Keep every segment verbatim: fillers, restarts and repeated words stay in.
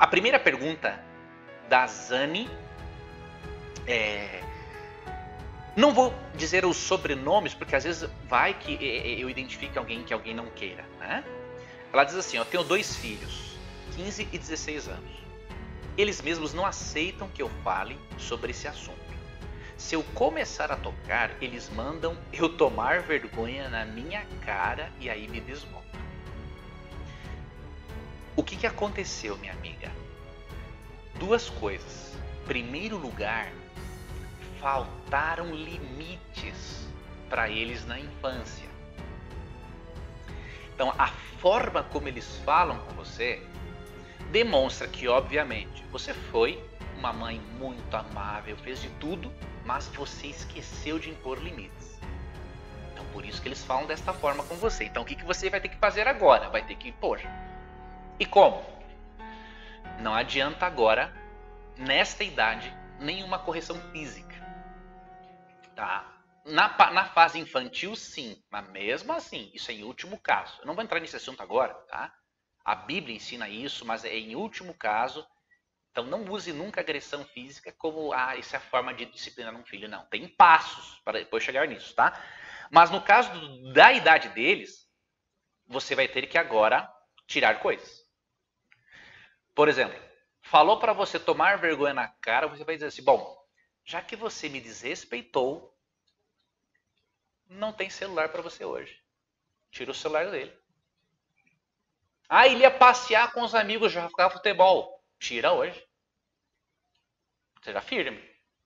a primeira pergunta da Zani, é, não vou dizer os sobrenomes, porque às vezes vai que eu identifique alguém que alguém não queira, né? Ela diz assim, eu tenho dois filhos, quinze e dezesseis anos. Eles mesmos não aceitam que eu fale sobre esse assunto. Se eu começar a tocar, eles mandam eu tomar vergonha na minha cara e aí me desmontam. O que, que aconteceu, minha amiga? Duas coisas. Em primeiro lugar, faltaram limites para eles na infância. Então, a forma como eles falam com você demonstra que, obviamente, você foi uma mãe muito amável, fez de tudo, mas você esqueceu de impor limites. Então, por isso que eles falam desta forma com você. Então, o que, que você vai ter que fazer agora? Vai ter que impor. E como? Não adianta agora, nesta idade, nenhuma correção física. Tá? Na, na fase infantil, sim, mas mesmo assim, isso é em último caso. Eu não vou entrar nesse assunto agora, tá? A Bíblia ensina isso, mas é em último caso. Então não use nunca agressão física como, ah, isso é a forma de disciplinar um filho. Não, tem passos para depois chegar nisso, tá? Mas no caso do, da idade deles, você vai ter que agora tirar coisas. Por exemplo, falou para você tomar vergonha na cara, você vai dizer assim, bom, já que você me desrespeitou, não tem celular para você hoje. Tira o celular dele. Ah, ele ia passear com os amigos, jogar futebol. Tira hoje. Seja firme.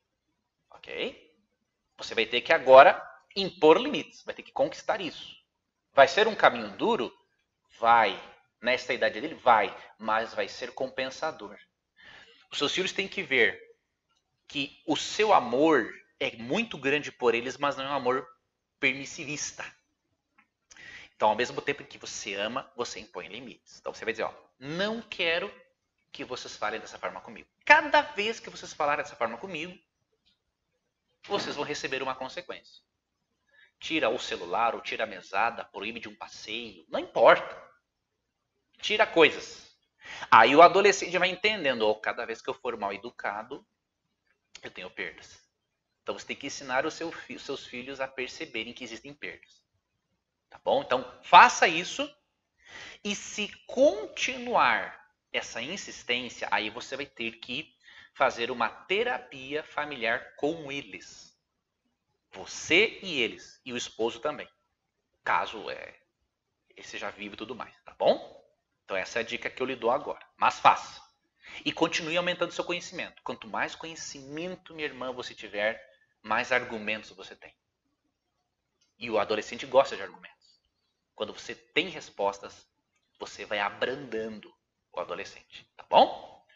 Ok? Você vai ter que agora impor limites. Vai ter que conquistar isso. Vai ser um caminho duro? Vai. Nesta idade dele? Vai. Mas vai ser compensador. Os seus filhos têm que ver que o seu amor é muito grande por eles, mas não é um amor permissivista. Então, ao mesmo tempo que você ama, você impõe limites. Então, você vai dizer, ó, não quero que vocês falem dessa forma comigo. Cada vez que vocês falarem dessa forma comigo, vocês vão receber uma consequência. Tira o celular, ou tira a mesada, proíbe de um passeio, não importa. Tira coisas. Aí o adolescente vai entendendo, ó, cada vez que eu for mal educado, eu tenho perdas. Então, você tem que ensinar os seus filhos a perceberem que existem perdas. Tá bom? Então, faça isso. E se continuar essa insistência, aí você vai ter que fazer uma terapia familiar com eles. Você e eles. E o esposo também. Caso é, esse já vive e tudo mais. Tá bom? Então, essa é a dica que eu lhe dou agora. Mas faça. E continue aumentando seu conhecimento. Quanto mais conhecimento, minha irmã, você tiver, mais argumentos você tem. E o adolescente gosta de argumentos. Quando você tem respostas, você vai abrandando o adolescente, tá bom?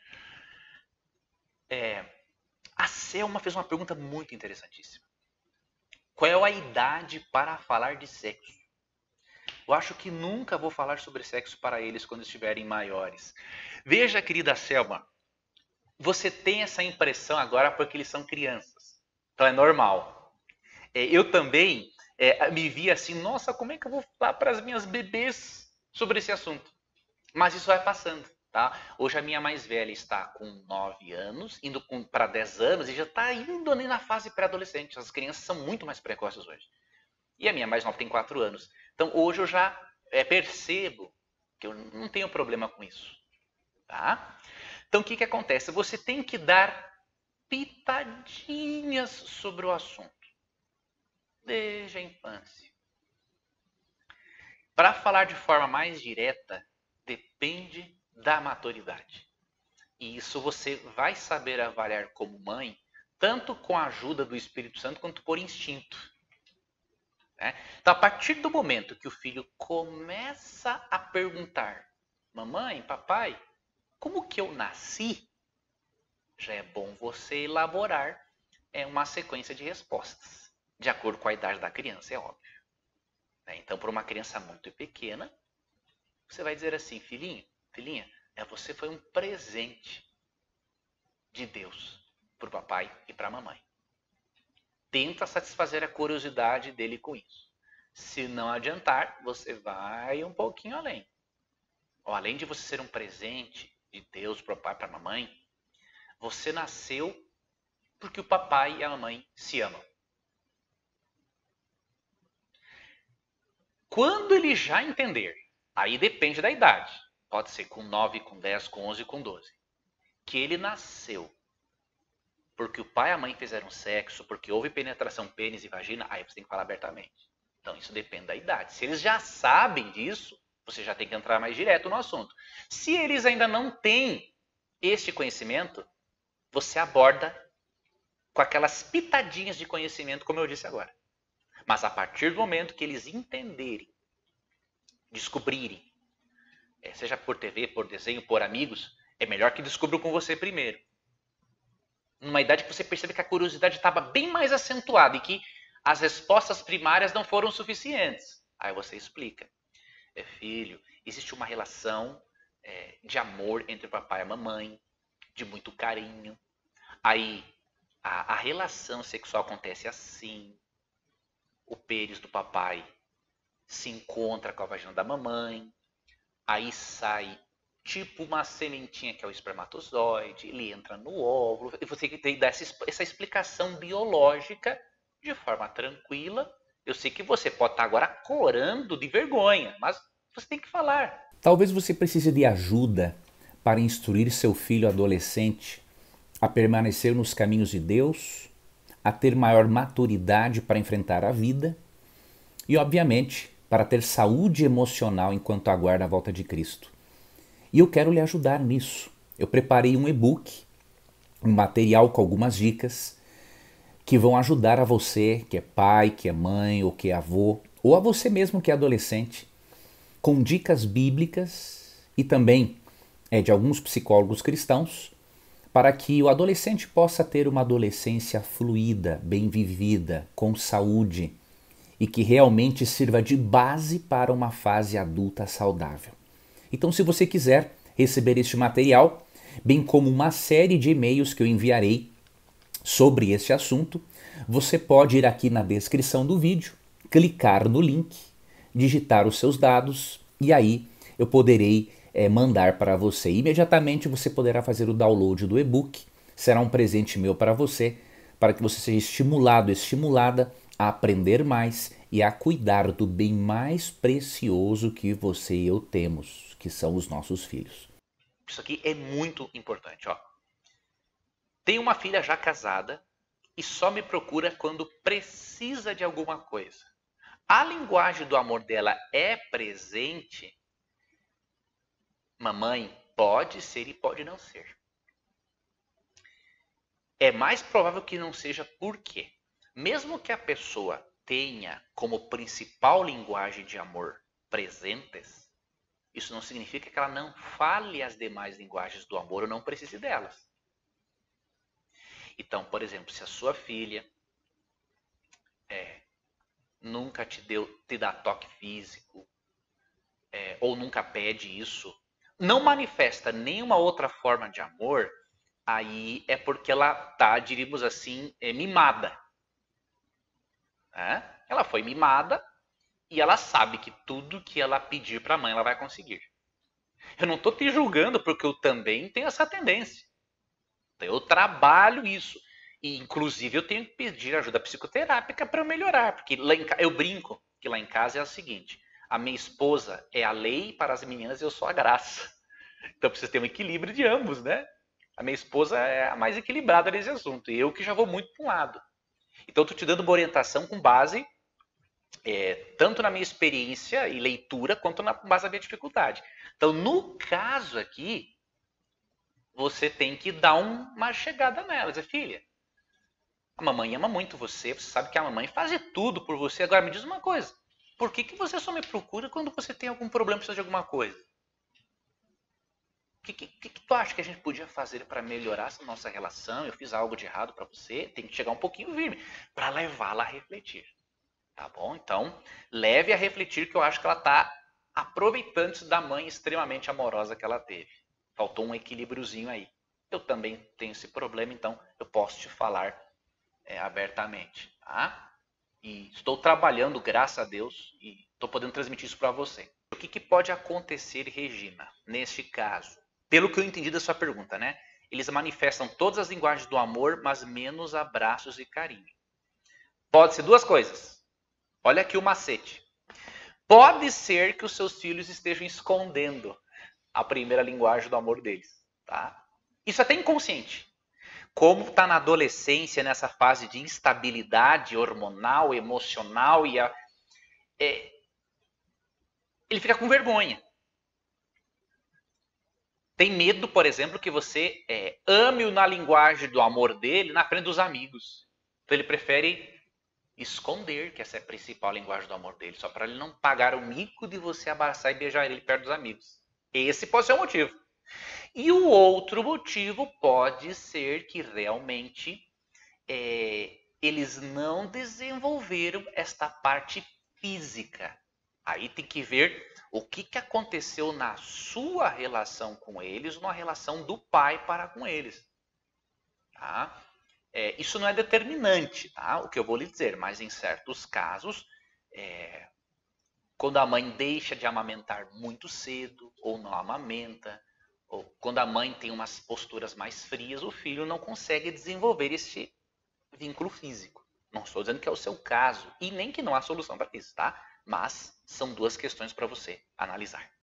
É, a Selma fez uma pergunta muito interessantíssima. Qual é a idade para falar de sexo? Eu acho que nunca vou falar sobre sexo para eles quando estiverem maiores. Veja, querida Selma, você tem essa impressão agora porque eles são crianças. Então é normal. É, eu também é, me vi assim, nossa, como é que eu vou falar para as minhas bebês sobre esse assunto? Mas isso vai passando, tá? Hoje a minha mais velha está com nove anos, indo para dez anos e já está indo ali na fase pré-adolescente. As crianças são muito mais precoces hoje. E a minha mais nova tem quatro anos. Então hoje eu já é, percebo que eu não tenho problema com isso, tá? Então o que, que acontece? Você tem que dar pitadinhas sobre o assunto. Desde a infância. Para falar de forma mais direta, depende da maturidade. E isso você vai saber avaliar como mãe, tanto com a ajuda do Espírito Santo, quanto por instinto. Né? Então, a partir do momento que o filho começa a perguntar, mamãe, papai, como que eu nasci? Já é bom você elaborar é, uma sequência de respostas. De acordo com a idade da criança, é óbvio. Então, para uma criança muito pequena, você vai dizer assim, filhinho, filhinha, você foi um presente de Deus para o papai e para a mamãe. Tenta satisfazer a curiosidade dele com isso. Se não adiantar, você vai um pouquinho além. Ou, além de você ser um presente, de Deus para o papai, para a mamãe, você nasceu porque o papai e a mamãe se amam. Quando ele já entender, aí depende da idade, pode ser com nove, com dez, com onze, com doze, que ele nasceu porque o pai e a mãe fizeram sexo, porque houve penetração pênis e vagina, aí você tem que falar abertamente. Então isso depende da idade. Se eles já sabem disso, você já tem que entrar mais direto no assunto. Se eles ainda não têm este conhecimento, você aborda com aquelas pitadinhas de conhecimento, como eu disse agora. Mas a partir do momento que eles entenderem, descobrirem, seja por T V, por desenho, por amigos, é melhor que descubram com você primeiro. Numa idade que você percebe que a curiosidade estava bem mais acentuada e que as respostas primárias não foram suficientes. Aí você explica. É, filho, existe uma relação é, de amor entre o papai e a mamãe, de muito carinho. Aí a, a relação sexual acontece assim. O pênis do papai se encontra com a vagina da mamãe. Aí sai tipo uma sementinha que é o espermatozoide, ele entra no óvulo, e você tem que dar essa, essa explicação biológica de forma tranquila. Eu sei que você pode estar agora corando de vergonha, mas você tem que falar. Talvez você precise de ajuda para instruir seu filho adolescente a permanecer nos caminhos de Deus, a ter maior maturidade para enfrentar a vida e, obviamente, para ter saúde emocional enquanto aguarda a volta de Cristo. E eu quero lhe ajudar nisso. Eu preparei um e-book, um material com algumas dicas que vão ajudar a você, que é pai, que é mãe, ou que é avô, ou a você mesmo que é adolescente, com dicas bíblicas e também é, de alguns psicólogos cristãos, para que o adolescente possa ter uma adolescência fluida, bem vivida, com saúde e que realmente sirva de base para uma fase adulta saudável. Então, se você quiser receber este material, bem como uma série de e-mails que eu enviarei sobre este assunto, você pode ir aqui na descrição do vídeo, clicar no link, digitar os seus dados e aí eu poderei é, mandar para você. Imediatamente você poderá fazer o download do e-book, será um presente meu para você, para que você seja estimulado, estimulada a aprender mais e a cuidar do bem mais precioso que você e eu temos, que são os nossos filhos. Isso aqui é muito importante, ó. Tenho uma filha já casada e só me procura quando precisa de alguma coisa. A linguagem do amor dela é presente? Mamãe, pode ser e pode não ser. É mais provável que não seja por quê? Mesmo que a pessoa tenha como principal linguagem de amor presentes, isso não significa que ela não fale as demais linguagens do amor ou não precise delas. Então, por exemplo, se a sua filha é, nunca te, deu, te dá toque físico é, ou nunca pede isso, não manifesta nenhuma outra forma de amor, aí é porque ela está, diríamos assim, é, mimada. É? Ela foi mimada e ela sabe que tudo que ela pedir para a mãe ela vai conseguir. Eu não estou te julgando porque eu também tenho essa tendência. Eu trabalho isso. E, inclusive, eu tenho que pedir ajuda psicoterápica para eu melhorar. Porque lá em, eu brinco que lá em casa é o seguinte. A minha esposa é a lei, para as meninas eu sou a graça. Então precisa ter um equilíbrio de ambos, né? A minha esposa é a mais equilibrada nesse assunto. E eu que já vou muito para um lado. Então, estou te dando uma orientação com base é, tanto na minha experiência e leitura, quanto na base da minha dificuldade. Então, no caso aqui, você tem que dar um, uma chegada nela. Dizer, filha, a mamãe ama muito você, você sabe que a mamãe faz de tudo por você. Agora, me diz uma coisa, por que, que você só me procura quando você tem algum problema, precisa de alguma coisa? O que, que, que tu acha que a gente podia fazer para melhorar essa nossa relação? Eu fiz algo de errado para você? Tem que chegar um pouquinho firme para levá-la a refletir. Tá bom? Então, leve a refletir que eu acho que ela está aproveitando-se da mãe extremamente amorosa que ela teve. Faltou um equilíbriozinho aí. Eu também tenho esse problema, então eu posso te falar é, abertamente. Tá? E estou trabalhando, graças a Deus, e estou podendo transmitir isso para você. O que, que pode acontecer, Regina, neste caso? pelo que eu entendi da sua pergunta, né? Eles manifestam todas as linguagens do amor, mas menos abraços e carinho. Pode ser duas coisas. Olha aqui o macete. Pode ser que os seus filhos estejam escondendo a primeira linguagem do amor deles, tá? Isso é até inconsciente. Como está na adolescência, nessa fase de instabilidade hormonal, emocional, e a, é, ele fica com vergonha. Tem medo, por exemplo, que você é, ame-o na linguagem do amor dele na frente dos amigos. Então ele prefere esconder que essa é a principal linguagem do amor dele, só para ele não pagar o mico de você abraçar e beijar ele perto dos amigos. Esse pode ser o motivo. E o outro motivo pode ser que realmente é, eles não desenvolveram esta parte física. Aí tem que ver o que, que aconteceu na sua relação com eles, na relação do pai para com eles. Tá? É, isso não é determinante, tá? O que eu vou lhe dizer, mas em certos casos, é, quando a mãe deixa de amamentar muito cedo, ou não amamenta, ou quando a mãe tem umas posturas mais frias, o filho não consegue desenvolver esse vínculo físico. Não estou dizendo que é o seu caso, e nem que não há solução para isso, tá? Mas são duas questões para você analisar.